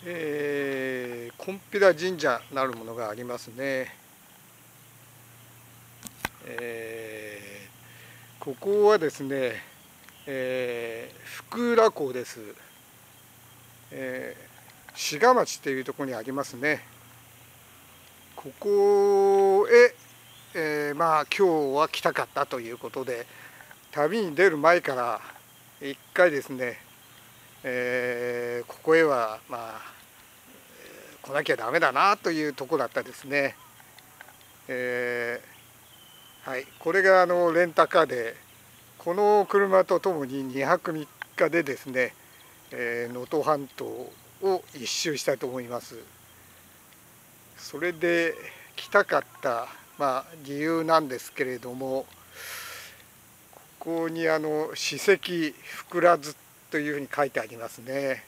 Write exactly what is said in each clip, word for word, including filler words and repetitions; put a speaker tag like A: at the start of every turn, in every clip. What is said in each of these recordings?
A: えー、金毘羅神社なるものがありますね。えー、ここはですね、えー、福良港です。えー、志賀町っていうところにありますね。ここへ、えー、まあ今日は来たかったということで、旅に出る前から一回ですね、えー、ここへはまあ来なきゃダメだなというところだったですね。えー、はい、これがあのレンタカーで、この車とともににはくみっかでですね、えー、能登半島を一周したいと思います。それで来たかった、まあ、理由なんですけれども、ここにあの史跡福良津というふうに書いてありますね。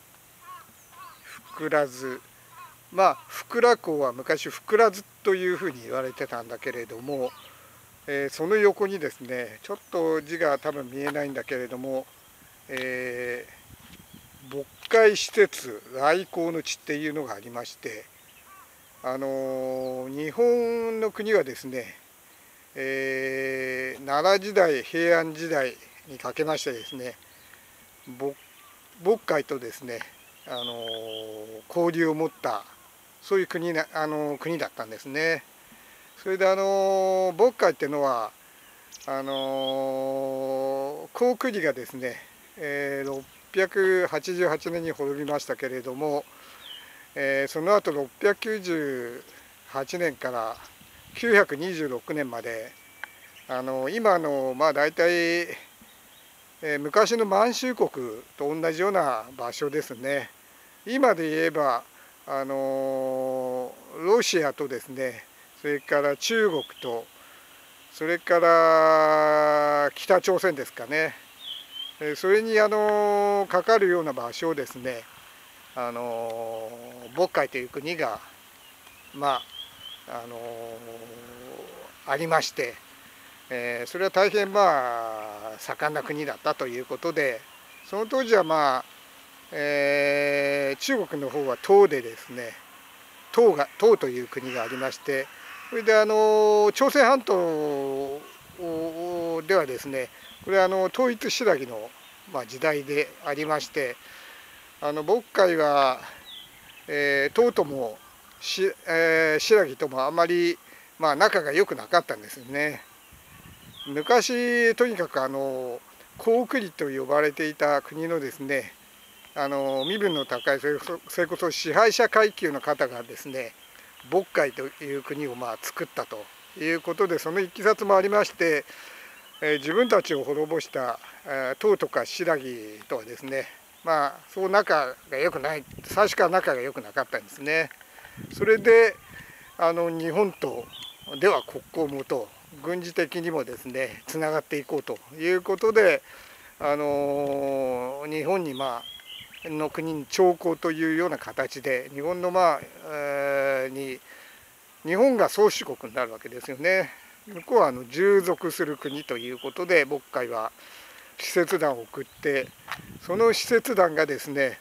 A: 福良津、まあ福良港は昔福良津というふうに言われてたんだけれども、えー、その横にですね、ちょっと字が多分見えないんだけれども、えー、牧会施設来航の地っていうのがありまして、あのー、日本の国はですね、えー、奈良時代平安時代にかけましてですね、牧会とですね、あのー、交流を持ったそういう国な、あのー、国だったんですね。それであの牧会っていうのはあの高句麗がですね、えー、ろっぴゃくはちじゅうはちねんに滅びましたけれども、えー、その後ろっぴゃくきゅうじゅうはちねんからきゅうひゃくにじゅうろくねんまで、あの今のまあ大体、えー、昔の満州国と同じような場所ですね。今で言えばあのロシアとですね、それから中国と、それから北朝鮮ですかね、それにあのかかるような場所をですね、あの牧会という国がまああのありまして、えー、それは大変まあ盛んな国だったということで、その当時はまあ、えー、中国の方は唐でですね、唐が唐という国がありまして、それであの朝鮮半島ではですね、これはあの統一新羅の、まあ、時代でありまして、あの牧会は、えー、唐ともし、えー、新羅ともあまり、まあ、仲が良くなかったんですよね。昔とにかくあの高句麗と呼ばれていた国のですね、あの身分の高い、それこそ、それこそ支配者階級の方がですね、牧会という国をまあ作ったということで、そのいきさつもありまして、えー、自分たちを滅ぼした、えー、唐とか新羅とはですね、まあそう仲が良くない、最初から仲が良くなかったんですね。それであの日本とでは国交を持とう、軍事的にもですねつながっていこうということで、あの日本にまあの国に朝貢というような形で、日本のまあ、えー、に日本が宗主国になるわけですよね。向こうはあの従属する国ということで、牧会は使節団を送って、その使節団がですね、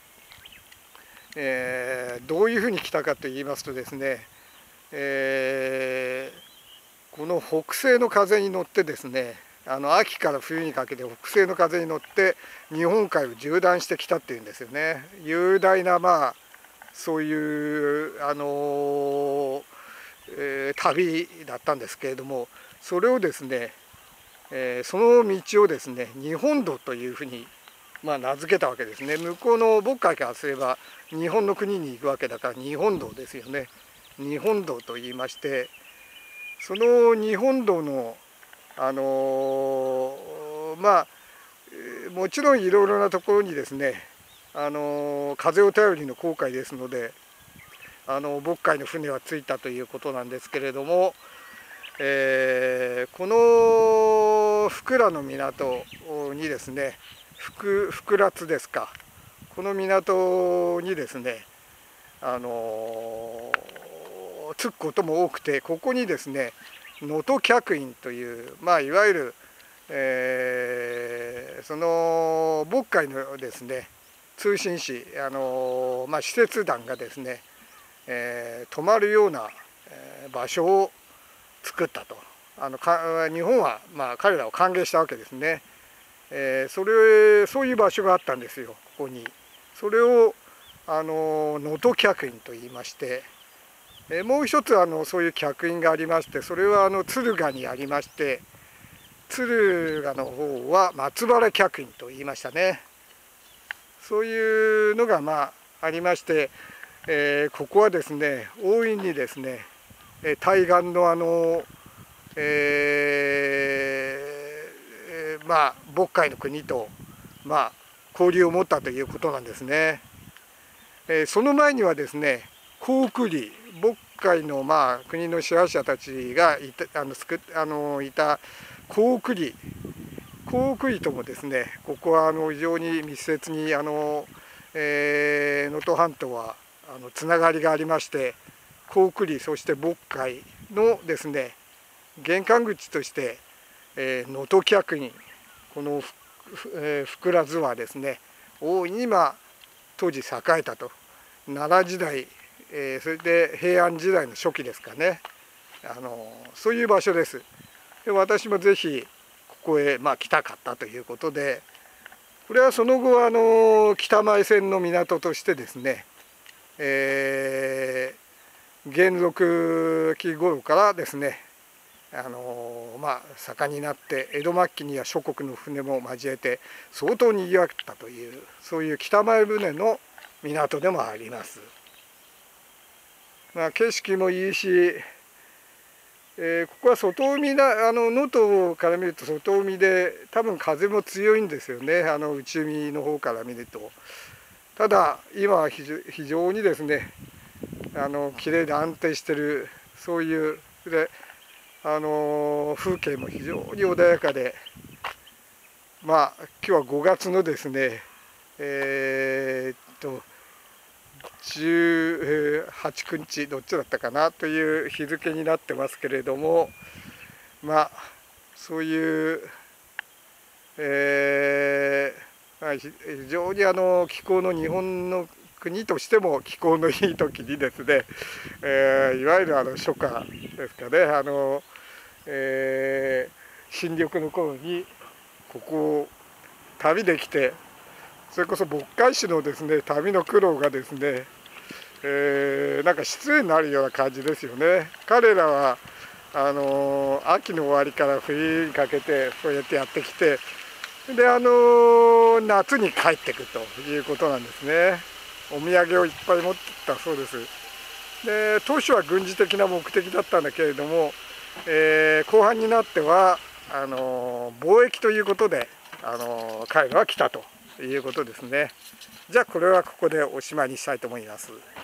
A: えー、どういうふうに来たかといいますとですね、えー、この北西の風に乗ってですね、あの秋から冬にかけて北西の風に乗って日本海を縦断してきたっていうんですよね。雄大なまあそういうあのーえー、旅だったんですけれども、それをですね、えー、その道をですね日本道というふうにまあ名付けたわけですね。向こうの牧会からすれば日本の国に行くわけだから日本道ですよね。日本道と言いまして、その日本道のあのー、まあもちろんいろいろなところにですね、あのー、風を頼りの航海ですので、あの牧会の船は着いたということなんですけれども、えー、この福良の港にですね、福福良津ですか、この港にですね、あのー、着くことも多くて、ここにですね能登客員という、まあ、いわゆる、えー、その牧会のですね通信使、あのまあ、使節団がですね、えー、泊まるような、えー、場所を作ったと。あのか日本は、まあ、彼らを歓迎したわけですね。えー、それそういう場所があったんですよ、ここに。それをあの能登客員と言いまして、えー、もう一つあのそういう客員がありまして、それはあの敦賀にありまして、敦賀の方は松原客員と言いましたね。そういうのがまあありまして、えー、ここはですね、大いにですね、対岸のあの、えー、まあ渤海の国とまあ交流を持ったということなんですね。えー、その前にはですね、高句麗、渤海のまあ国の支配者たちがいたあの作あのいた高句麗、高句麗ともですね、ここはあの非常に密接にあの能登、えー、半島はあのつながりがありまして、高句麗そして渤海のですね玄関口として能登客員、この福良津はですね大いに今当時栄えたと。奈良時代、えー、それで平安時代の初期ですかね、あのそういう場所です。で私もぜひここへ、まあ、来たかったということで、これはその後あの北前線の港としてですね、えー、元禄期頃からですね、あのまあ盛んになって、江戸末期には諸国の船も交えて相当にぎわったという、そういう北前船の港でもあります。まあ、景色もいいし、えー、ここは外海な、あの能登から見ると外海で、多分風も強いんですよね、あの内海の方から見ると。ただ今は非常にですね、あの綺麗で安定してる、そういうであの風景も非常に穏やかで、まあ今日はごがつのですね、えー、っとじゅうはち、くにちどっちだったかなという日付になってますけれども、まあそういう、えーまあ、非常にあの気候の日本の国としても気候のいい時にですね、えー、いわゆるあの初夏ですかね、あの、えー、新緑の頃にここを旅で来て、それこそ渤海市のですね旅の苦労がですね、えー、なんか失礼になるような感じですよね。彼らはあのー、秋の終わりから冬にかけてそうやってやってきて、であのー、夏に帰ってくるということなんですね。お土産をいっぱい持ってきたそうです。で当初は軍事的な目的だったんだけれども、えー、後半になってはあのー、貿易ということで、あのー、彼らは来たということですね。じゃあこれはここでおしまいにしたいと思います。